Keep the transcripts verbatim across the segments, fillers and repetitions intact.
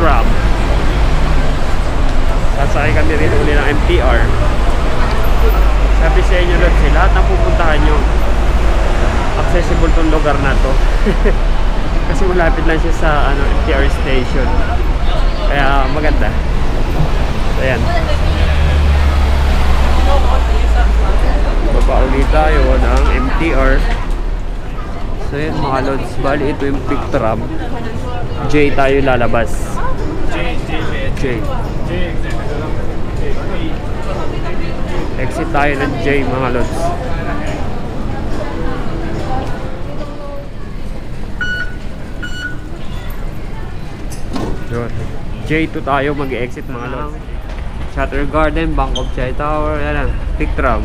tram. Sasakay kami rin uli ng M T R. Sabi sa inyo Lods, eh, lahat ng pupuntahan nyo accessible tong lugar na to. Kasi malapit lang siya sa ano, M T R station. Kaya maganda. So yan. Baba ulit tayo ng M T R. So yan mga Lods, bali ito yung pick tram. J tayo lalabas. J. Exit tayo ng J mga Lods. J two tayo mag-exit mga Lods. Shutter Garden, Bank of Chai Tower, yan lang, pick tram.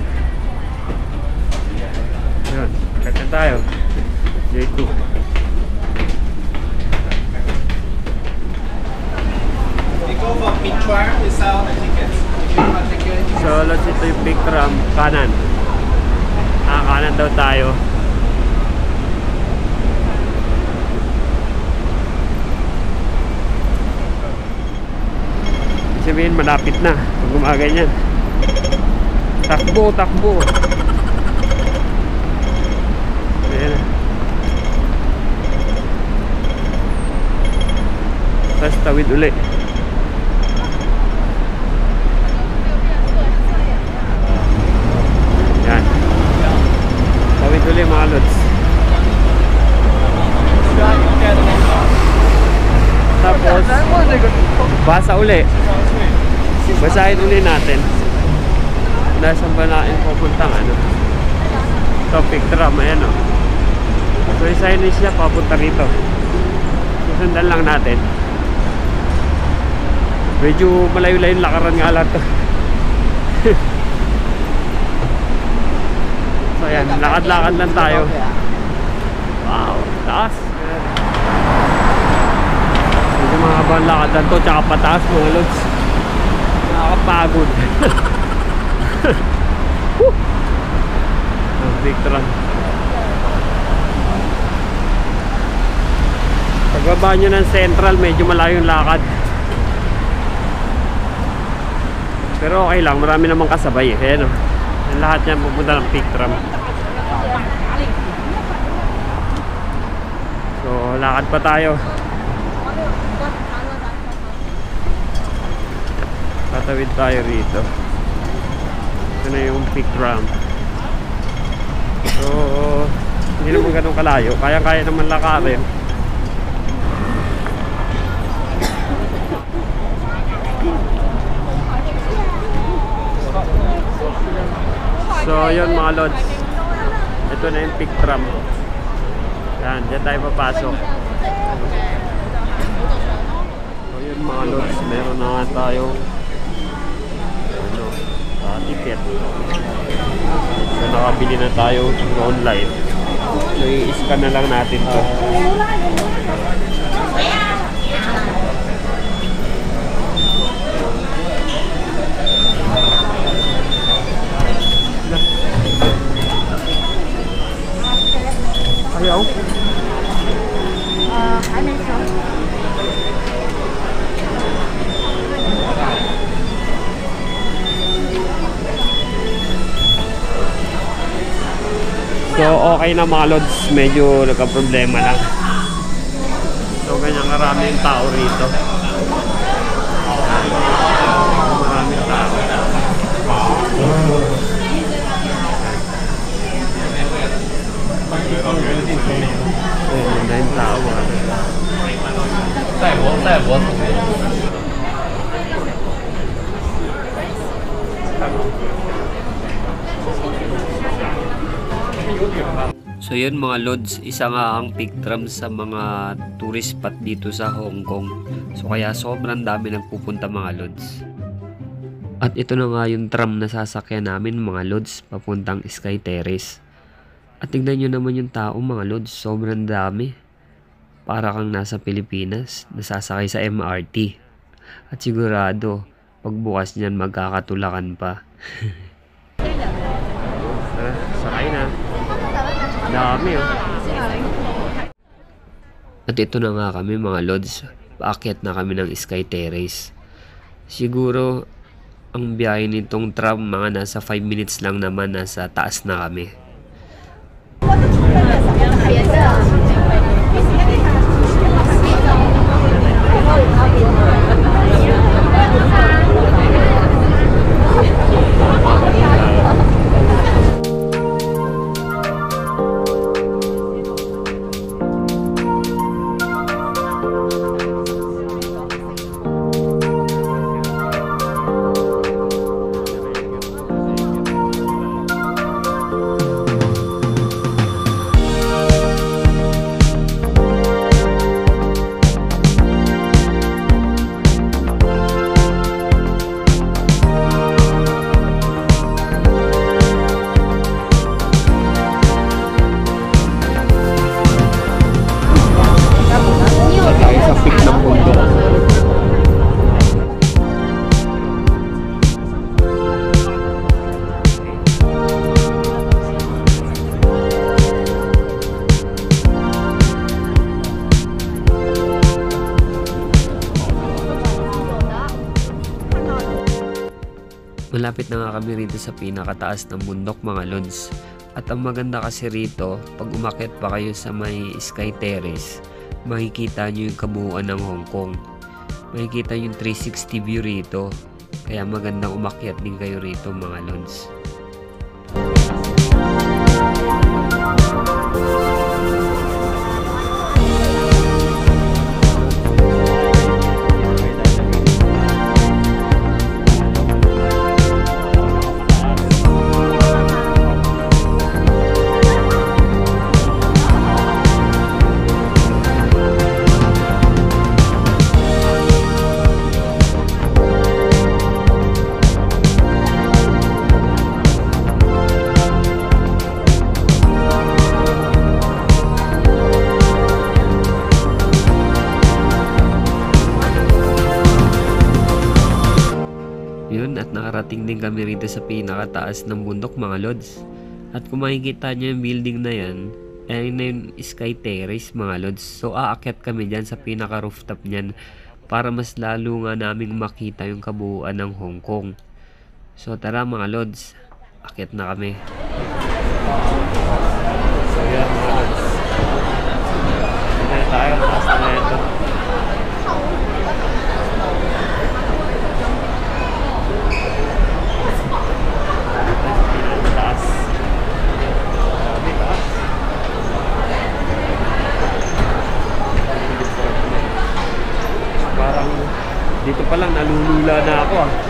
Yun, exit tayo. J two. We go for pick tram without the tickets. So, Lods, ito yung pick tram, kanan. Ah, kanan daw tayo. Sabihin malapit na pag gumaganyan. Takbo, takbo. Ayan. Tapos tawid uli. Yan. Tawid uli mga Lods. Tapos basa uli. Basahin uli natin. Nasaan ba natin pupuntang ano? Topic tram, ayan o. So isahin siya papunta rito. Susundan lang natin. Medyo malayo-layo yung lakaran nga lang to. So ayan, lakad-lakad lang tayo. Wow, taas. Medyo mga habang lakad lang to, tsaka pataas mga Lods. Nakakapagod. Ang big tram. Pagbaba nyo ng Central, medyo malayo yung lakad. Pero okay lang, marami namang kasabay eh. Ayan o. Lahat yan pupunta ng pick tram. So, lakad pa tayo. Tatawid tayo rito. Ito na yung pick tram. So, hindi naman ganun kalayo. Kaya-kaya naman lakarin. So, yun mga Lods. Ito na yung pick tram. Yan, dyan tayo papasok. So, yun mga Lods. Meron na nga tayong ano, uh, ticket. So, nakabili na tayo online. So, i-scan na lang natin to. Ayaw? Uh, ano ito? So, okay na mga Lods. Medyo nagka-problema lang. So, ganyan karaming tao rito. Maraming tao. Ayun, dahil tao mga Lods. 在博在博 So yun mga Lods, isa nga ang pick tram sa mga tourist spot dito sa Hong Kong. So kaya sobrang dami nagpupunta mga Lods. At ito na nga yung tram na sasakyan namin mga Lods, papuntang Sky Terrace. At tignan nyo naman yung tao mga Lods, sobrang dami. Para kang nasa Pilipinas, nasasakay sa M R T. At sigurado, pagbukas niyan magkakatulakan pa. Ah, sakay na. Dami oh. At ito na nga kami mga Lods. paakyat na kami ng Sky Terrace. Siguro ang biyahe nitong tram mga nasa five minutes lang naman, nasa taas na kami. Tayo sa peak ng bundok. Malapit na nga kami rito sa pinakataas ng bundok mga lods. At ang maganda kasi rito, pag umakyat pa kayo sa may Sky Terrace, makikita nyo yung kabuuan ng Hong Kong. Makikita yung three sixty view rito. Kaya magandang umakyat din kayo rito mga lods. Yun, at nakarating din kami rito sa pinakataas ng bundok mga lods. At kung makikita nyo yung building na yan, ayun na yung Sky Terrace mga lods. So aakyat kami dyan sa pinaka rooftop nyan para mas lalo nga naming makita yung kabuuan ng Hong Kong. So tara mga lods, akyat na kami. So yan mga lods, hindi tayo taas na ito. Dito pa lang nalulula na ako ah.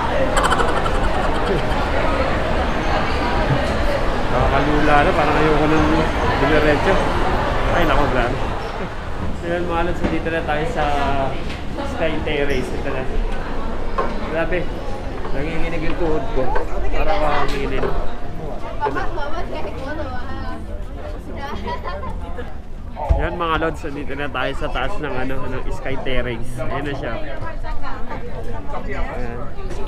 Nakakalula na, parang ayoko nang dumiretso. Ay nako, grabe. So yun mga lods, dito na tayo sa Sky Terrace. Ito na. Grabe, nanginginig yung tuhod ko. Para makanginin. Ito na. Yan mga lods, dito na tayo sa taas ng ano, ng Sky Terrace. Ayan na siya. Ayan.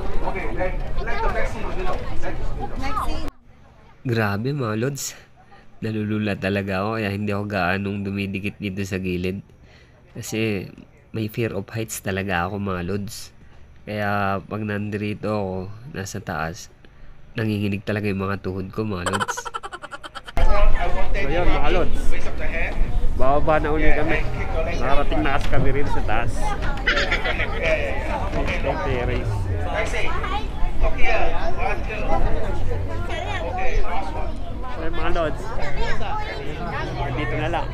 Grabe mga lods, nalulula talaga ako kaya hindi ako gaanong dumidikit dito sa gilid. Kasi may fear of heights talaga ako mga lods. Kaya pag nandito ako, nasa taas, nanginginig talaga yung mga tuhod ko mga lods. So yun mga lods, bababa na uli kami. Nakarating na kasi kami rin sa taas. Sky Terrace. So yun mga lods, dito na lang.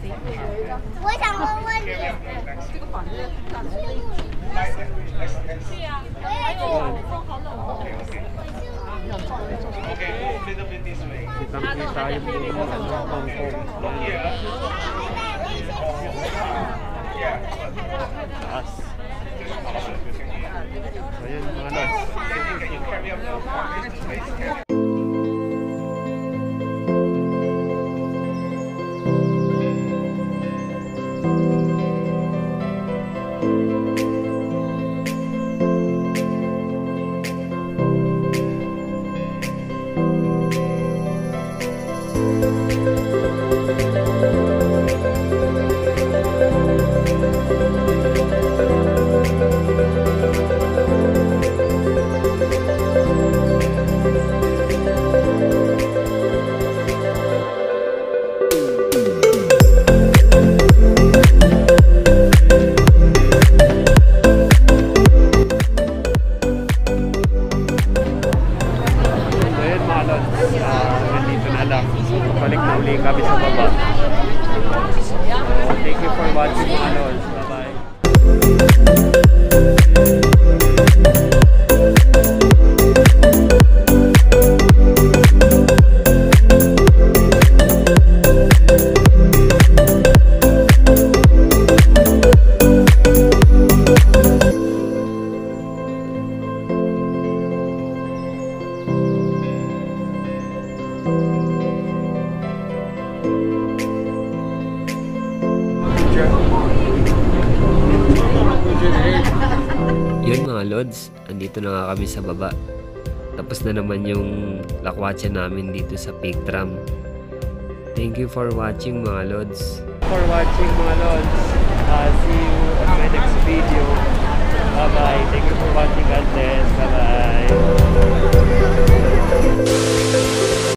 Kitang kita yung buong Hong Kong. Taas. So yun mga lods. Thank you. kami sa baba. Thank you for watching mga lods. Bye-bye. Yun mga lods, andito na nga kami sa baba. Tapos na naman yung lakwatsa namin dito sa Peak Tram. Thank you for watching mga lods. For watching mga lods. Uh, see